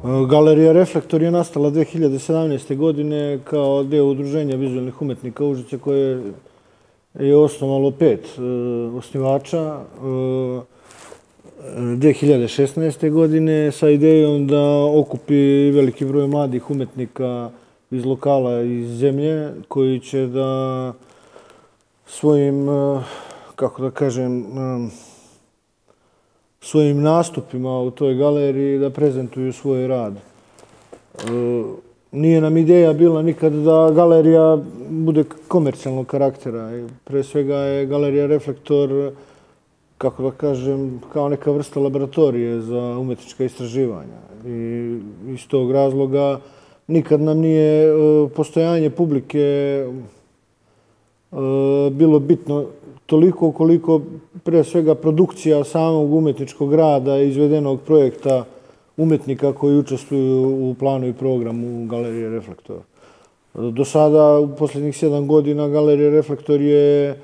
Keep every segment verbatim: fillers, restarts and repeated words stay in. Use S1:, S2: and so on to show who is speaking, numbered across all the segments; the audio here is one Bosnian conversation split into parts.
S1: Galerija Reflektor je nastala dve hiljade sedamnaeste. godine kao deo Udruženja vizualnih umetnika Užice koje je osnovalo pet osnivača dve hiljade šesnaeste. godine sa idejom da okupi veliki broj mladih umetnika iz lokala i iz zemlje koji će da svojim, kako da kažem, svojim nastupima u toj galeriji da prezentuju svoj rad. Nije nam ideja bila nikad da galerija bude komercijalnog karaktera. Pre svega je Galerija Reflektor, kako da kažem, kao neka vrsta laboratorije za umetnička istraživanja. I iz tog razloga nikad nam nije postojanje publike bilo bitno toliko koliko pre svega produkcija samog umetničkog rada i izvedenog projekta umetnika koji učestvuju u planu i programu Galerije Reflektor. Do sada, u posljednjih sedam godina, Galerija Reflektor je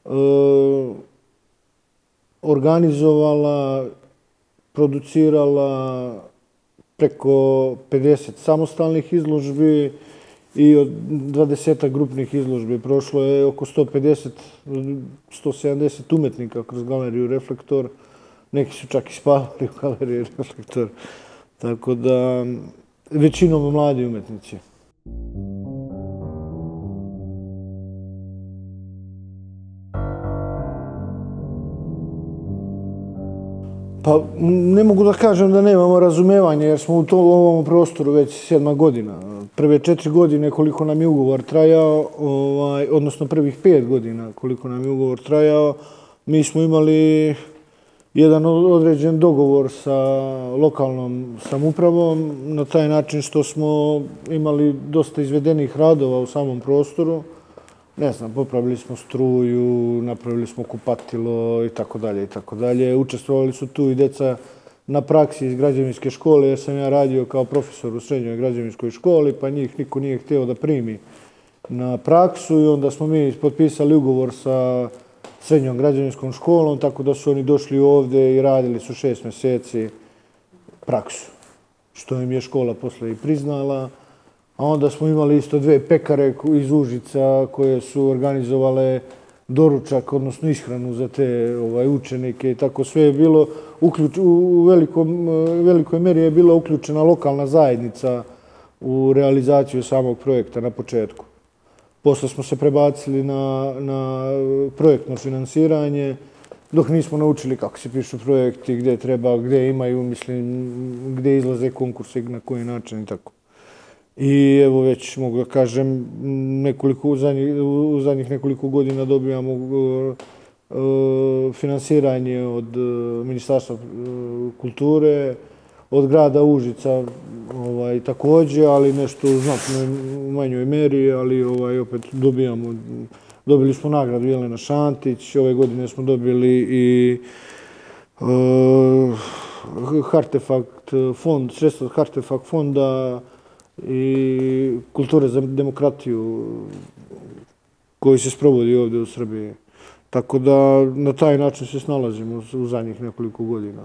S1: organizovala, producirala preko pedeset samostalnih izložbi i od dvadesetak grupnih izložbi. Prošlo je oko sto pedeset do sto sedamdeset umetnika kroz Galeriju Reflektor. Neki su čak i spavali u Galeriji Reflektor. Tako da, većinom mladi umetnici. Pa ne mogu da kažem da nemamo razumevanje jer smo u ovom prostoru već sedma godina. Prve četiri godine koliko nam je ugovor trajao, odnosno prvih pet godina koliko nam je ugovor trajao, mi smo imali jedan određen dogovor sa lokalnom samoupravom na taj način što smo imali dosta izvedenih radova u samom prostoru. Ne znam, popravili smo struju, napravili smo kupatilo i tako dalje i tako dalje. Učestvovali su tu i deca na praksi iz građevinske škole, jer sam ja radio kao profesor u srednjoj građevinskoj školi, pa njih niko nije hteo da primi na praksu i onda smo mi potpisali ugovor sa srednjom građevinskom školom, tako da su oni došli ovde i radili su šest meseci praksu, što im je škola posle i priznala. A onda smo imali isto dve pekare iz Užica koje su organizovale doručak, odnosno ishranu za te učenike i tako sve je bilo, u velikoj meri je bila uključena lokalna zajednica u realizaciju samog projekta na početku. Posle smo se prebacili na projektno finansiranje, dok nismo naučili kako se pišu projekti, gde treba, gde imaju, mislim, gde izlaze konkursi, na koji način i tako. I evo već mogu da kažem, u zadnjih nekoliko godina dobijamo finansiranje od Ministarstva kulture, od grada Užica takođe, ali nešto u znatno manjoj meri, ali opet dobijamo, dobili smo nagradu Jelena Šantić, ove godine smo dobili i Hartefakt fond, sredstva od Hartefakt fonda i Kulture za demokratiju koji se sprovodi ovde u Srbiji. Tako da na taj način se snalazimo u zadnjih nekoliko godina.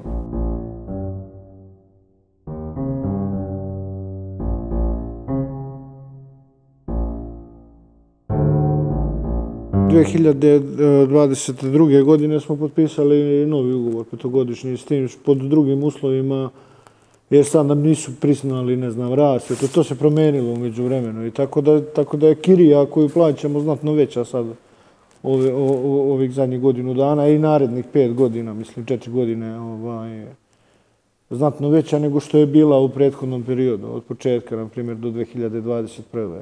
S1: dve hiljade dvadeset druge. godine smo potpisali novi ugovor petogodišnji s tim pod drugim uslovima jer sad nam nisu priznali, ne znam, rasvetu. To se promenilo umeđu vremenu i tako da je kirija koju plaćamo znatno veća sad ovih zadnjih godinu dana i narednih pet godina, mislim četiri godine, znatno veća nego što je bila u prethodnom periodu, od početka, na primjer, do dve hiljade dvadeset prve.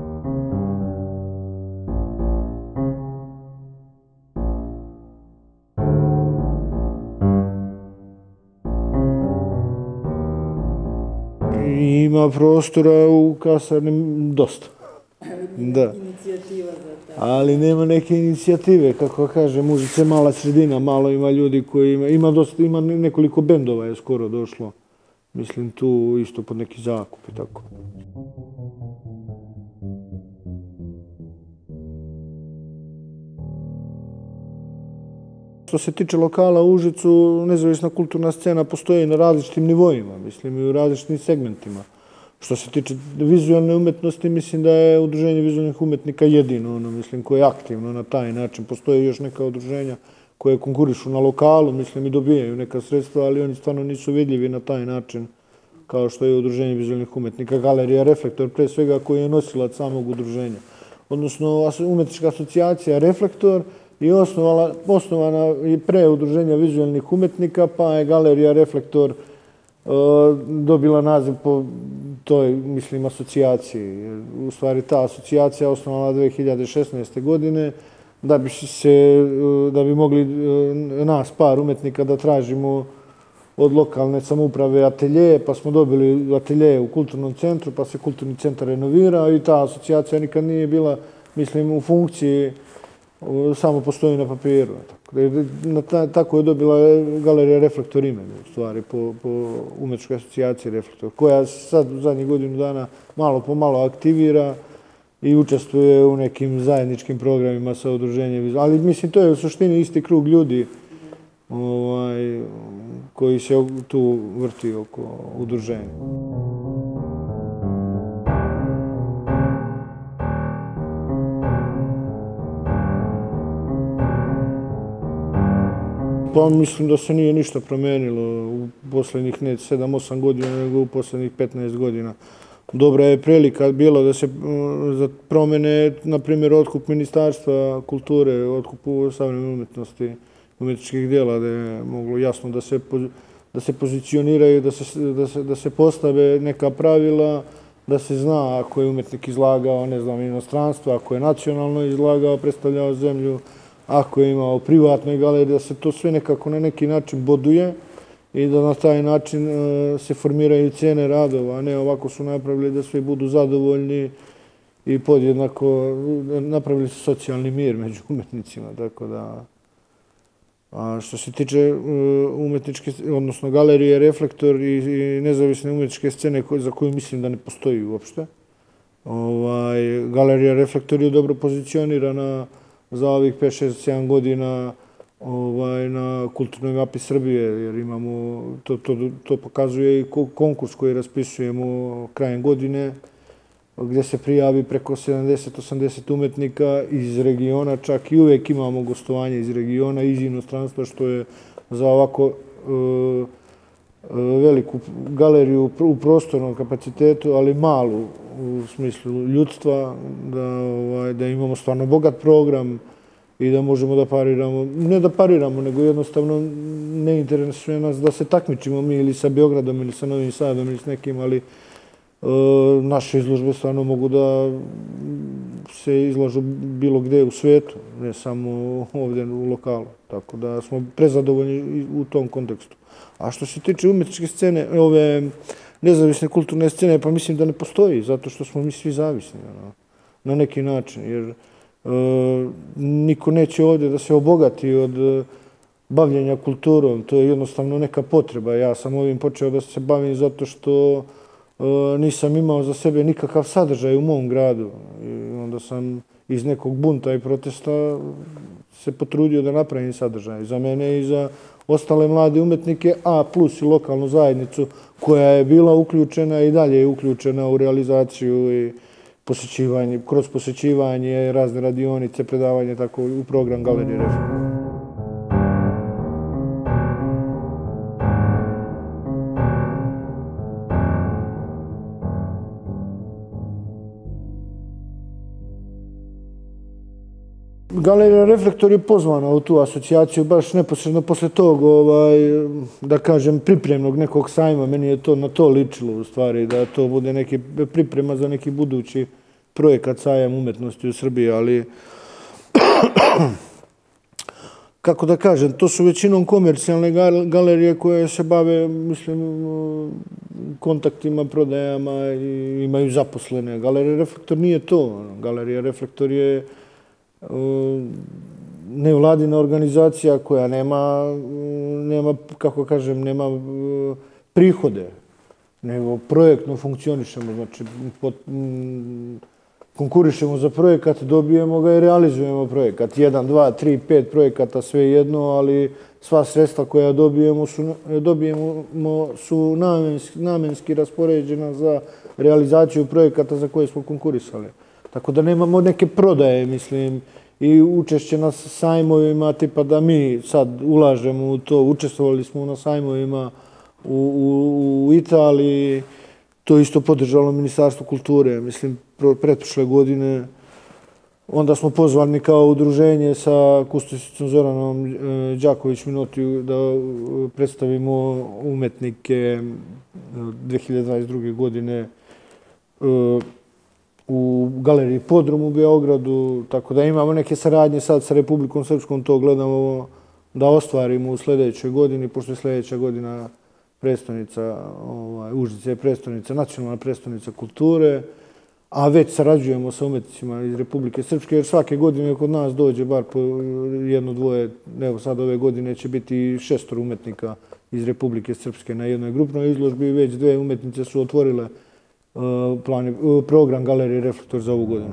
S1: Ima prostora u kasarni dosta.
S2: Inicijativa za to.
S1: Ali nema neke inicijative, kako kažem, Užice je mala sredina, malo ima ljudi koji ima, ima dosta, ima nekoliko bendova je skoro došlo. Mislim tu isto pod neki zakup i tako. Što se tiče lokala u Užicu, nezavisna kulturna scena postoji na različitim nivoima, mislim, i u različitim segmentima. Što se tiče vizualne umetnosti, mislim da je Udruženje vizualnih umetnika jedino, ono, mislim, koje je aktivno na taj način. Postoje još neka udruženja koje konkurišu na lokalu, mislim, i dobijaju neka sredstva, ali oni stvarno nisu vidljivi na taj način, kao što je Udruženje vizualnih umetnika. Galerija Reflektor, pre svega, koji je nosilac samog udruženja. Odnosno, umetnička asocijacija Reflektor je osnovana i pre Udruženja vizualnih umetnika, pa je Galerija Reflektor dobila naziv po toj, mislim, asocijaciji. U stvari, ta asocijacija je osnovana dve hiljade šesnaeste. godine da bi se, da bi mogli nas, par umetnika, da tražimo od lokalne samouprave ateljeje, pa smo dobili ateljeje u kulturnom centru, pa se kulturni centar renovirao i ta asocijacija nikad nije bila, mislim, u funkciji, samo postoji na papiru. Tako je dobila Galerija Reflektor ime, u stvari, po umetničkoj asocijaciji Reflektor, koja sad u zadnjih godinu dana malo po malo aktivira i učestvuje u nekim zajedničkim programima sa udruženjem. Ali, mislim, to je u suštini isti krug ljudi koji se tu vrti oko udruženja. Pa mislim da se nije ništa promenilo u poslednjih ne sedam osam godina, nego u poslednjih petnaest godina. Dobra je prilika bila da se za promene, na primjer, otkup Ministarstva kulture, otkupu savremene umetnosti, umetničkih djela, da je moglo jasno da se pozicioniraju, da se postave neka pravila, da se zna ako je umetnik izlagao, ne znam, inostranstvo, ako je nacionalno izlagao, predstavljao zemlju, ako je imao privatnoj galeriji, da se to sve nekako na neki način boduje i da na taj način se formiraju cene radova, a ne ovako su napravili da svi budu zadovoljni i podjednako napravili su socijalni mir među umetnicima, tako da... A što se tiče umetničke, odnosno Galerije Reflektor i nezavisne umetničke scene za koju mislim da ne postoji uopšte, Galerija Reflektor je dobro pozicionirana za ovih pet, šest, sedam godina na kulturnoj mapi Srbije, jer imamo, to pokazuje i konkurs koji raspisujemo krajem godine, gdje se prijavi preko sedamdeset do osamdeset umetnika iz regiona, čak i uvek imamo gostovanje iz regiona, iz inostranstva, što je za ovako veliku galeriju u prostornom kapacitetu, ali malu u smislu ljudstva, da imamo stvarno bogat program i da možemo da pariramo, ne da pariramo, nego jednostavno ne interesuje nas da se takmičimo mi ili sa Beogradom ili sa Novim Sadom ili s nekim, ali naše izložbe stvarno mogu da se izlažu bilo gde u svetu, ne samo ovdje u lokalu. Tako da smo prezadovoljni u tom kontekstu. A što se tiče umetničke scene, ove nezavisne kulturne scene, pa mislim da ne postoji, zato što smo mi svi zavisni na neki način, jer niko neće ovdje da se obogati od bavljenja kulturom, to je jednostavno neka potreba. Ja sam ovim počeo da se bavim zato što nisam imao za sebe nikakav sadržaj u mom gradu. Onda sam iz nekog bunta i protesta se potrudio da napravim sadržaj za mene i za ostale mlade umetnike, a plus i lokalnu zajednicu koja je bila uključena i dalje je uključena u realizaciju i posjećivanje, kroz posjećivanje, razne radionice, predavanje, tako u program Galerije Reflektor. Galerija Reflektor je pozvana u tu asocijaciju baš neposredno posle tog, da kažem, pripremnog nekog sajma. Meni je to na to ličilo u stvari, da to bude neki priprema za neki budući projekat sajam umetnosti u Srbiji, ali kako da kažem, to su većinom komercijalne galerije koje se bave, mislim, kontaktima, prodajama i imaju zaposlene. Galerija Reflektor nije to. Galerija Reflektor je nevladina organizacija koja nema, nema, kako kažem, nema prihode, nego projektno funkcionišemo. Znači, konkurišemo za projekat, dobijemo ga i realizujemo projekat. Jedan, dva, tri, pet projekata, sve jedno, ali sva sredstva koja dobijemo su, dobijemo su namenski, namenski raspoređena za realizaciju projekata za koje smo konkurisali. Tako da nemamo neke prodaje, mislim, i učešće na sajmovima, tipa da mi sad ulažemo u to, učestvovali smo na sajmovima u, u, u Italiji, to isto podržalo Ministarstvo kulture, mislim, pretprošle godine. Onda smo pozvani kao udruženje sa kustosicom Zoranom Đaković-Minotiju da predstavimo umetnike dve hiljade dvadeset druge. godine u Galeriji Podrum u Beogradu, tako da imamo neke saradnje sad sa Republikom Srpskom, to gledamo da ostvarimo u sljedećoj godini, pošto je sljedeća godina prestonica, ovaj, Užice je prestonica, nacionalna prestonica kulture, a već sarađujemo sa umetnicima iz Republike Srpske, jer svake godine kod nas dođe bar po jedno, dvoje, evo sad ove godine će biti šestor umetnika iz Republike Srpske na jednoj grupnoj izložbi, već dve umetnice su otvorile plan, program Galerije Reflektor za ovu godinu.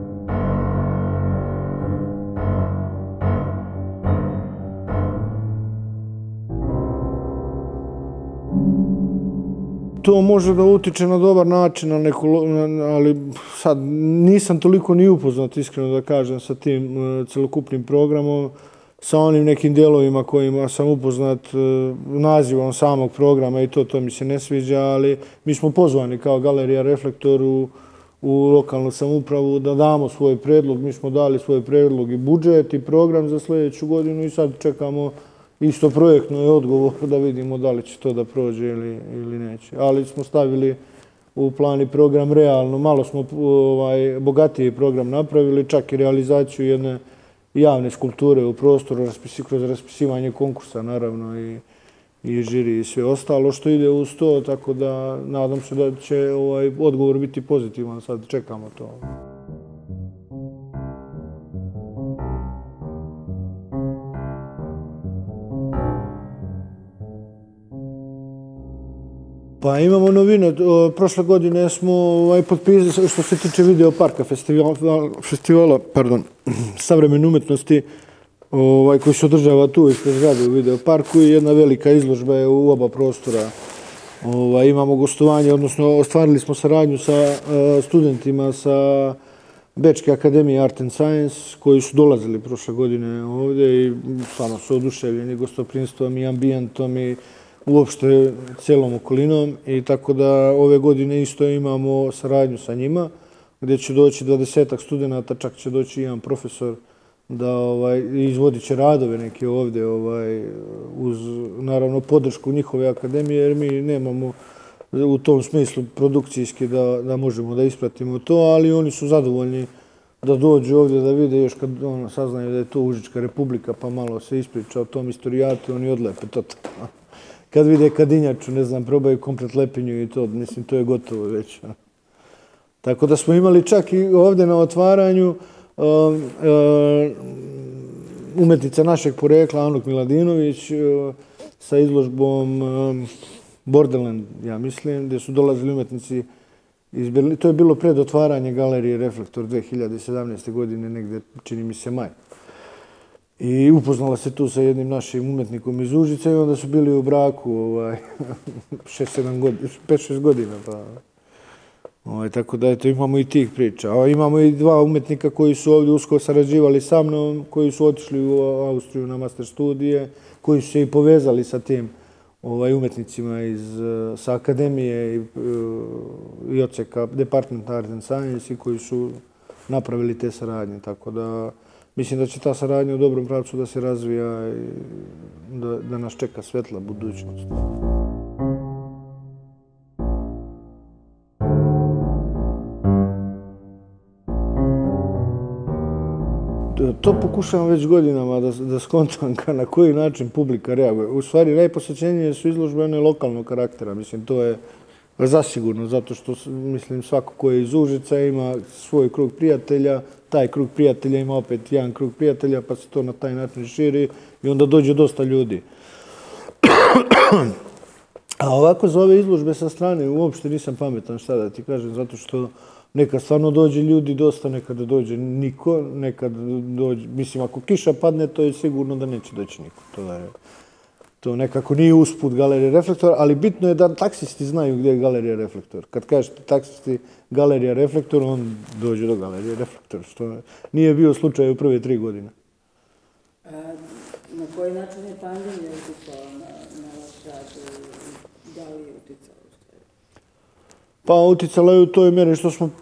S1: To može da utiče na dobar način, na neku, ali sad nisam toliko ni upoznat, iskreno da kažem, sa tim celokupnim programom, sa onim nekim dijelovima kojima sam upoznat nazivom samog programa i to, to mi se ne sviđa, ali mi smo pozvani kao Galerija Reflektor u, u lokalnu samoupravu da damo svoj predlog. Mi smo dali svoj predlog i budžet i program za sljedeću godinu i sad čekamo isto projektno je odgovor da vidimo da li će to da prođe ili, ili neće. Ali smo stavili u plan i program realno. Malo smo ovaj, bogatiji program napravili, čak i realizaciju jedne javne skulpture u prostoru raspisi, kroz raspisivanje konkursa, naravno, i, i žiri i sve ostalo što ide uz to, tako da nadam se da će ovaj, odgovor biti pozitivan. Sad čekamo to. Pa imamo novine. Prošle godine smo ovaj, potpisali, što se tiče Videoparka, festivala, festivala pardon, savremene umetnosti, ovaj, koji se održava tu ispred zgrade u Videoparku i jedna velika izložba je u oba prostora. Ovaj, imamo gostovanje, odnosno ostvarili smo saradnju sa uh, studentima sa Bečke akademije Art and Science, koji su dolazili prošle godine ovdje i stvarno su oduševljeni gostoprimstvom i ambijentom i uopšte cijelom okolinom, i tako da ove godine isto imamo saradnju sa njima, gdje će doći dvadesetak studenta, čak će doći jedan profesor da ovaj, izvodit će radove neke ovdje ovaj, uz naravno podršku njihove akademije, jer mi nemamo u tom smislu produkcijski da, da možemo da ispratimo to, ali oni su zadovoljni da dođu ovdje da vide, još kad on, saznaju da je to Užička republika, pa malo se ispriča o tom istorijatu, oni odlepe to. Kad vide Kadinjaču, ne znam, probaju komplet Lepinju i to, mislim, to je gotovo već. Tako da smo imali čak i ovdje na otvaranju uh, uh, umetnica našeg porekla, Anuk Miladinović, uh, sa izložbom uh, Borderland, ja mislim, gdje su dolazili umetnici iz Berlina. To je bilo pred otvaranje Galerije Reflektor dve hiljade sedamnaeste. godine, negdje, čini mi se, maj. I upoznala se tu sa jednim našim umetnikom iz Užica i onda su bili u braku ovaj, šest sedam godina, pet šest godina. Pa. Ovaj, tako da eto, imamo i tih priča. A imamo i dva umetnika koji su ovdje usko sarađivali sa mnom, koji su otišli u Austriju na master studije, koji su se i povezali sa tim ovaj, umetnicima iz, sa akademije i, i odseka Departmenta Art and Science i koji su napravili te saradnje. Tako da mislim da će ta saradnja u dobrom pravcu da se razvija i da, da nas čeka svetla budućnost. To pokušavam već godinama da, da skontam na koji način publika reaguje. U stvari, najposjećenije su izložbe one lokalnog karaktera. Mislim, to je zasigurno, zato što mislim, svako ko je iz Užica ima svoj krug prijatelja, taj krug prijatelja ima opet jedan krug prijatelja, pa se to na taj način širi i onda dođe dosta ljudi. A ovako za ove izložbe sa strane uopšte nisam pametan šta da ti kažem, zato što nekad stvarno dođe ljudi dosta, nekad dođe niko, nekad dođe, mislim ako kiša padne to je sigurno da neće doći niko. To je, to nekako nije usput Galerija Reflektor, ali bitno je da taksisti znaju gdje je Galerija Reflektor. Kad kažete taksisti Galerija Reflektor, on dođe do Galerije Reflektor, što nije bio slučaj u prve tri godine.
S2: Na koji način je pandemija uticala na vaš rad? Da li je uticala u stvari?
S1: Pa uticala je u toj mjeri što smo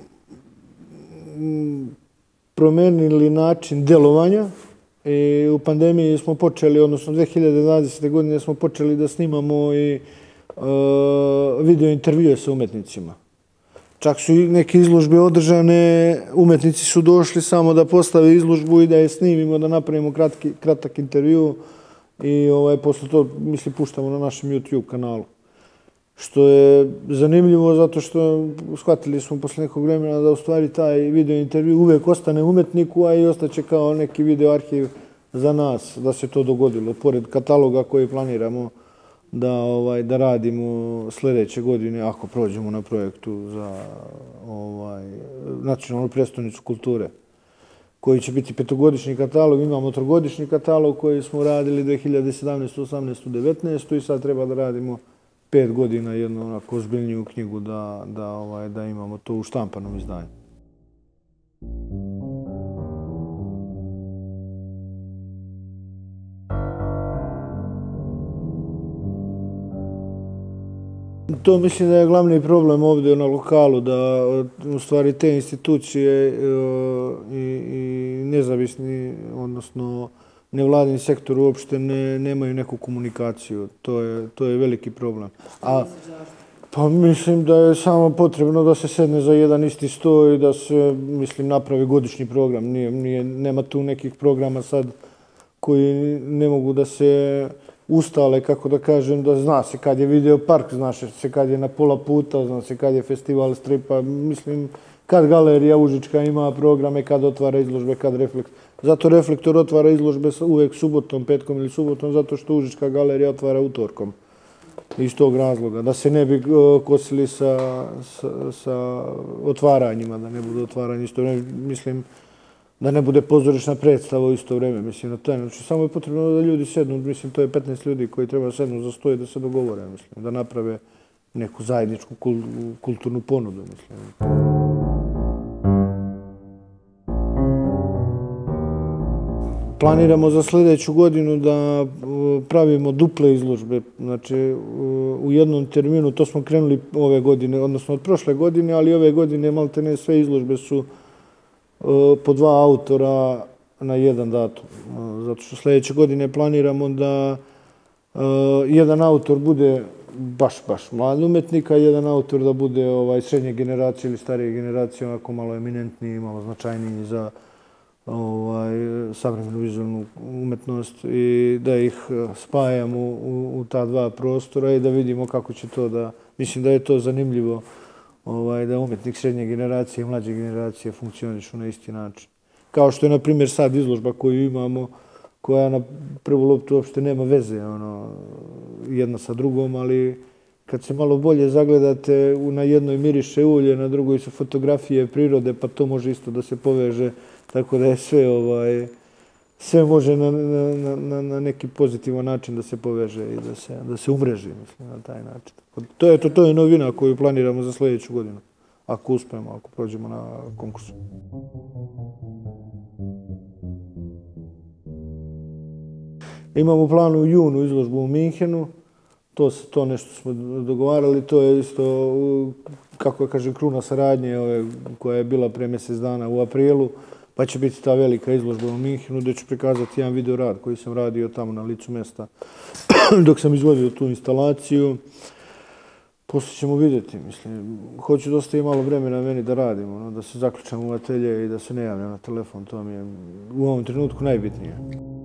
S1: promenili način djelovanja. I u pandemiji smo počeli, odnosno dve hiljade dvadesete. godine smo počeli da snimamo i video intervjue sa umetnicima. Čak su i neke izložbe održane, umetnici su došli samo da postave izložbu i da je snimimo, da napravimo kratki, kratak intervju i ovaj, posle to, mislim, puštamo na našem YouTube kanalu. Što je zanimljivo zato što shvatili smo posle nekog vremena da u stvari taj video intervju uvek ostane umetniku, a i ostaće kao neki video arhiv za nas, da se to dogodilo. Pored kataloga koji planiramo da, ovaj, da radimo sljedeće godine, ako prođemo na projektu za ovaj, Nacionalnu prijestolnicu kulture, koji će biti petogodišnji katalog. Imamo trogodišnji katalog koji smo radili dve hiljade sedamnaeste, osamnaeste, devetnaeste i sad treba da radimo pet godina jednu onako ozbiljniju knjigu da, da, ovaj, da imamo to u štampanom izdanju. To mislim da je glavni problem ovdje na lokalu, da u stvari te institucije i, i nezavisni, odnosno nevladini sektor uopšte ne, nemaju neku komunikaciju. To je, to je veliki problem. A, pa mislim da je samo potrebno da se sedne za jedan isti sto i da se, mislim, napravi godišnji program. Nije, nije, nema tu nekih programa sad koji ne mogu da se ustale, kako da kažem, da zna se kad je video park, zna se kad je na pola puta, zna se kad je festival stripa, mislim, kad Galerija Užička ima programe, kad otvara izložbe, kad Reflektor. Zato Reflektor otvara izložbe uvek subotom, petkom ili subotom, zato što Užička galerija otvara utorkom. Iz tog razloga, da se ne bi kosili sa, sa, sa otvaranjima, da ne bude otvaranje isto vreme, mislim, da ne bude pozorišna predstava u isto vreme, mislim, na taj način. Samo je potrebno da ljudi sednu, mislim, to je petnaest ljudi koji treba sednu za sto i da se dogovore, mislim, da naprave neku zajedničku kulturnu ponudu, mislim. Planiramo za sljedeću godinu da pravimo duple izložbe. Znači, u jednom terminu, to smo krenuli ove godine, odnosno od prošle godine, ali ove godine maltene sve izložbe su po dva autora na jedan datum. Zato što sljedeće godine planiramo da jedan autor bude baš, baš mlad umetnik, a jedan autor da bude ovaj, srednje generacije ili starije generacije, onako malo eminentniji, malo značajniji za ovaj, savremenu vizualnu umetnost i da ih spajamo u, u ta dva prostora i da vidimo kako će to da... Mislim da je to zanimljivo ovaj, da umetnik srednje generacije i mlađe generacije funkcionišu na isti način. Kao što je, na primjer, sad izložba koju imamo, koja na prvu loptu uopšte nema veze ono, jedna sa drugom, ali kad se malo bolje zagledate, na jednoj miriše ulje, na drugoj su fotografije prirode, pa to može isto da se poveže, tako da je sve, ovaj, sve može na, na, na, na neki pozitivan način da se poveže i da se, da se umreži, mislim, na taj način. To je, to, to je novina koju planiramo za sljedeću godinu, ako uspemo, ako prođemo na konkursu. Imamo u planu u junu izložbu u Minhenu, to, to nešto smo dogovarali, to je isto, kako ja kažem, kruna saradnje ove, koja je bila pre mjesec dana u aprilu, pa će biti ta velika izložba u Minhenu gdje ću prikazati jedan video rad koji sam radio tamo na licu mjesta dok sam izvodio tu instalaciju. Poslije ćemo vidjeti, mislim, hoću da ostaje malo vremena meni da radim, ono, da se zaključam u atelje i da se ne javljam na telefon, to mi je u ovom trenutku najbitnije.